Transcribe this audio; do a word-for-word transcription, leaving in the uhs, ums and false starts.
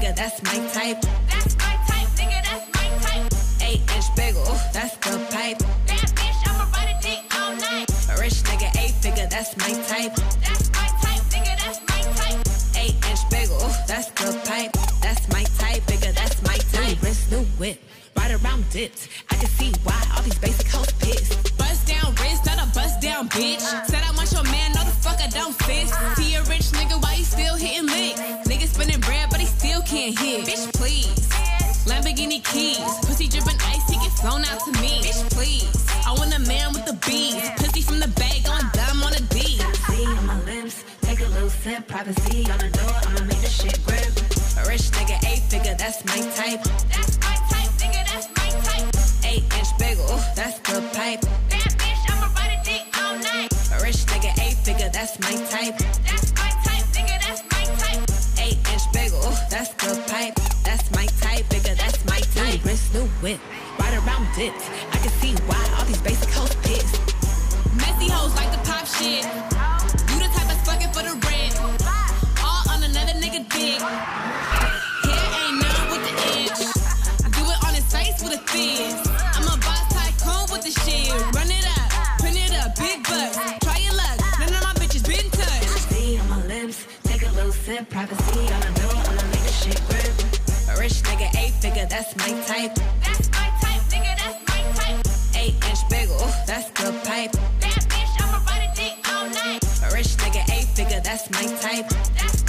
figure, that's my type. That's my type, nigga, that's my type. Eight inch bigger, ooh, that's the pipe. Bad bitch, I'ma ride a dick all night. A rich nigga, eight figure, that's my type. That's my type, nigga, that's my type. Eight inch bigger, ooh, that's the pipe. That's my type, bigger, that's my type. New wrist, new whip, ride around dipped. I can see why all these basic hoes pissed. Bust down wrist, not a bust down bitch. Said I want your man, no the fuck I don't fist. See a rich nigga, why he still hitting licks? Nigga spinning bread, but he still can't hit. Bitch, please. Lamborghini keys, pussy dripping ice, he get flown out to me. Bitch, please. I want a man with the bees, pussy from the bag on dumb on a D. See on my lips, take a little sip, privacy on the door, I'ma make the shit grip. A rich nigga, eight figure, that's my type. That's my type, nigga, that's my type. Eight inch bigger, ooh, that's the pipe. Bad bitch, I'ma ride a dick all night. A rich nigga, eight figure, that's my type. That's my type, nigga, that's my type. Eight inch bigger, ooh, that's the pipe. That's my type, bigger, that's my type. New wrist, new whip, ride around dipped. I can see why all these basic hoes pissed. Messy hoes like to pop shit. You the type that's fucking for the rent. All on another nigga dick. Here ain't none with the inch. Do it on his face with a fizz. I'm a boss tycoon with the shit. Run it up, print it up, big bucks. Try your luck, none of my bitches been touched. See on my lips, take a little sip, privacy on the door, I'ma make the shit grip. A rich nigga, eight figure, that's my type. That's my type, nigga, that's my type. Eight inch bigger, ooh, that's the pipe. Bad bitch, I'ma ride a dick all night. A rich nigga, eight figure, that's my type. That's